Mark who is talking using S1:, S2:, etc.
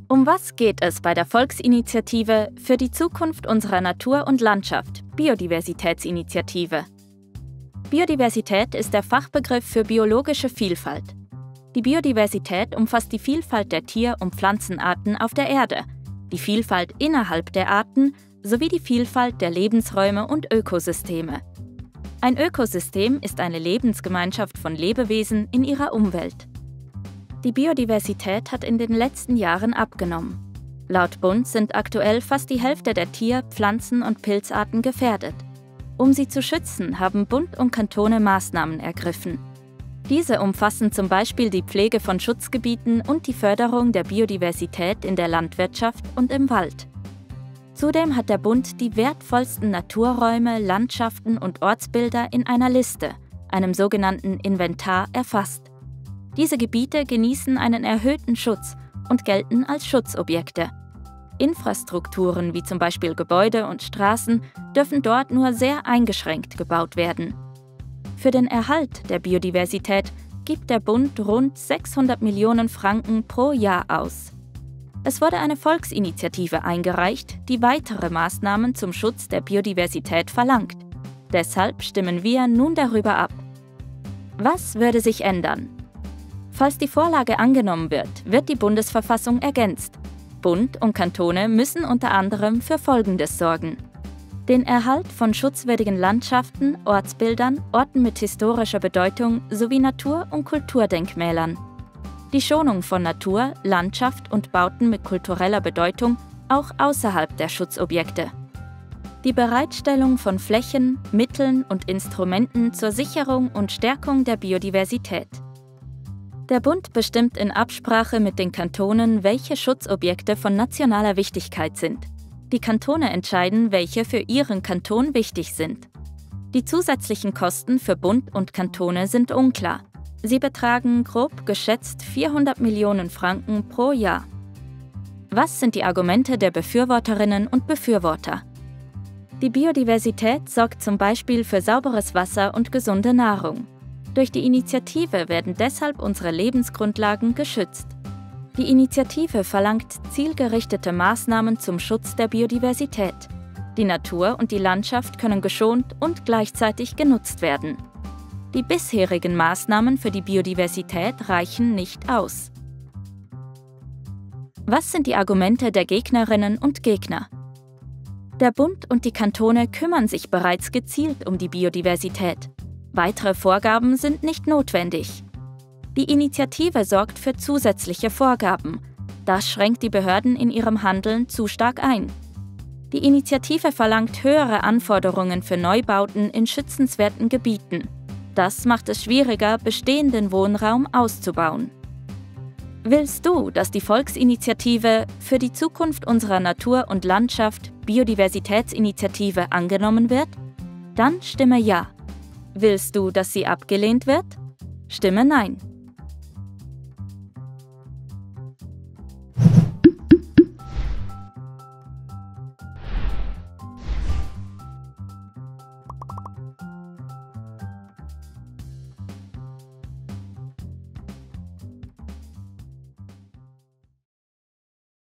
S1: Um was geht es bei der Volksinitiative für die Zukunft unserer Natur und Landschaft, Biodiversitätsinitiative? Biodiversität ist der Fachbegriff für biologische Vielfalt. Die Biodiversität umfasst die Vielfalt der Tier- und Pflanzenarten auf der Erde, die Vielfalt innerhalb der Arten sowie die Vielfalt der Lebensräume und Ökosysteme. Ein Ökosystem ist eine Lebensgemeinschaft von Lebewesen in ihrer Umwelt. Die Biodiversität hat in den letzten Jahren abgenommen. Laut Bund sind aktuell fast die Hälfte der Tier-, Pflanzen- und Pilzarten gefährdet. Um sie zu schützen, haben Bund und Kantone Maßnahmen ergriffen. Diese umfassen zum Beispiel die Pflege von Schutzgebieten und die Förderung der Biodiversität in der Landwirtschaft und im Wald. Zudem hat der Bund die wertvollsten Naturräume, Landschaften und Ortsbilder in einer Liste, einem sogenannten Inventar, erfasst. Diese Gebiete genießen einen erhöhten Schutz und gelten als Schutzobjekte. Infrastrukturen wie zum Beispiel Gebäude und Straßen dürfen dort nur sehr eingeschränkt gebaut werden. Für den Erhalt der Biodiversität gibt der Bund rund 600 Millionen Franken pro Jahr aus. Es wurde eine Volksinitiative eingereicht, die weitere Maßnahmen zum Schutz der Biodiversität verlangt. Deshalb stimmen wir nun darüber ab. Was würde sich ändern? Falls die Vorlage angenommen wird, wird die Bundesverfassung ergänzt. Bund und Kantone müssen unter anderem für Folgendes sorgen: den Erhalt von schutzwürdigen Landschaften, Ortsbildern, Orten mit historischer Bedeutung sowie Natur- und Kulturdenkmälern. Die Schonung von Natur, Landschaft und Bauten mit kultureller Bedeutung auch außerhalb der Schutzobjekte. Die Bereitstellung von Flächen, Mitteln und Instrumenten zur Sicherung und Stärkung der Biodiversität. Der Bund bestimmt in Absprache mit den Kantonen, welche Schutzobjekte von nationaler Wichtigkeit sind. Die Kantone entscheiden, welche für ihren Kanton wichtig sind. Die zusätzlichen Kosten für Bund und Kantone sind unklar. Sie betragen grob geschätzt 400 Millionen Franken pro Jahr. Was sind die Argumente der Befürworterinnen und Befürworter? Die Biodiversität sorgt zum Beispiel für sauberes Wasser und gesunde Nahrung. Durch die Initiative werden deshalb unsere Lebensgrundlagen geschützt. Die Initiative verlangt zielgerichtete Maßnahmen zum Schutz der Biodiversität. Die Natur und die Landschaft können geschont und gleichzeitig genutzt werden. Die bisherigen Maßnahmen für die Biodiversität reichen nicht aus. Was sind die Argumente der Gegnerinnen und Gegner? Der Bund und die Kantone kümmern sich bereits gezielt um die Biodiversität. Weitere Vorgaben sind nicht notwendig. Die Initiative sorgt für zusätzliche Vorgaben. Das schränkt die Behörden in ihrem Handeln zu stark ein. Die Initiative verlangt höhere Anforderungen für Neubauten in schützenswerten Gebieten. Das macht es schwieriger, bestehenden Wohnraum auszubauen. Willst du, dass die Volksinitiative für die Zukunft unserer Natur und Landschaft, Biodiversitätsinitiative, angenommen wird? Dann stimme Ja. Willst du, dass sie abgelehnt wird? Stimme Nein.